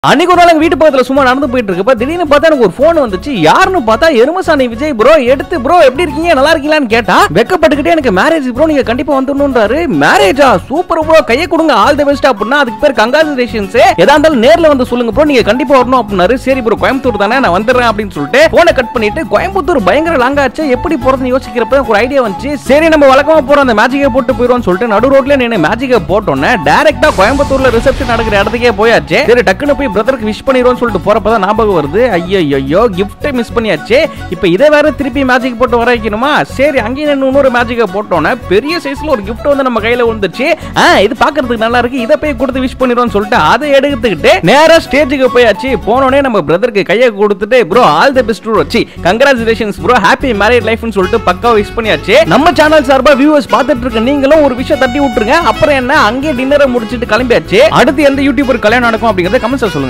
அன்னைக்கு ஒரு நாள் எங்க வீட்டு பக்கத்துல சும்மா நடந்து போயிட்டு இருக்கப்ப திடீர்னு பார்த்தா எனக்கு ஒரு போன் வந்துச்சு. யாருன்னு பார்த்தா எருமசாணி விஜய் ப்ரோ. எடுத்து ப்ரோ எப்படி இருக்கீங்க, நல்லா இருக்கீங்களான்னு கேட்டா வெக்கப்பட்டுக்கிட்டே எனக்கு மேரேஜ் ப்ரோ, நீங்க கண்டிப்பா வந்துடணும்ன்றாரு. மேரேஜா, சூப்பர் ப்ரோ, கையை கொடுங்க, ஆல் தி பெஸ்ட் அப்படின்னா அதுக்கு பேர் கங்க்ராச்சுலேஷன்ஸ், எதா இருந்தாலும் நேர்ல வந்து சொல்லுங்க ப்ரோ, நீங்க கண்டிப்பா வரணும் அப்படின்னாரு. சரி ப்ரோ, கோயம்புத்தூர் தானே, நான் வந்துடுறேன் அப்படின்னு சொல்லிட்டு போனை கட் பண்ணிட்டு கோயம்புத்தூர் பயங்கர லாங்கா ஆச்சு, எப்படி போறதுன்னு யோசிக்கிறப்ப ஒரு ஐடியா வந்துச்சு. சரி நம்ம வழக்கமா போற அந்த மேஜிக்கை போட்டு போயிடுவோம்னு சொல்லிட்டு நடு ரோட்ல நின்று மேஜிக்கை போட்டோன்னே டைரக்டா கோயம்புத்தூர்ல ரிசப்ஷன் நடக்கிற இடத்துக்கே போயாச்சு. சரி டக்குன்னு போய் பிரதருக்கு விஷ் பண்ணிடுவோம் சொல்லிட்டு போறப்பதான் ஞாபகம் வருது, ஐயோ கிஃப்ட் மிஸ் பண்ணியாச்சு, இப்போ இதை வேற திருப்பி மேஜிக் போட்டு வர வைக்கணுமா. சரி அங்கேயே இன்னொரு மேஜிக்கை போட்டோன்னே பெரிய சைஸ்ல ஒரு கிஃப்ட் வந்து நம்ம கையில வந்துச்சு. இது பாக்குறதுக்கு நல்லா இருக்கு, இதை போய் கொடுத்து விஷ் பண்ணிடுவோம்னு சொல்லிட்டு அதை எடுத்துக்கிட்டு நேரா ஸ்டேஜுக்கு போயாச்சு. போனோடனே நம்ம பிரதருக்கு கையை கொடுத்துட்டு bro all the best bro, congratulations bro, happy marriage லைஃப்னு சொல்லிட்டு பக்காவா விஷ் பண்ணியாச்சு. நம்ம சேனல் சார்பா வியூவர்ஸ் பார்த்துட்டு இருக்க நீங்களும் ஒரு விஷயம் தட்டி விட்டுருங்க. அப்புறம் என்ன, அங்கே டின்னரை முடிச்சிட்டு கிளம்பியாச்சு. அடுத்து எந்த யூடியூபர் கல்யாணம் நடக்கும் அப்படிங்கறத கமெண்ட்ஸ்ல சொல்லுங்க.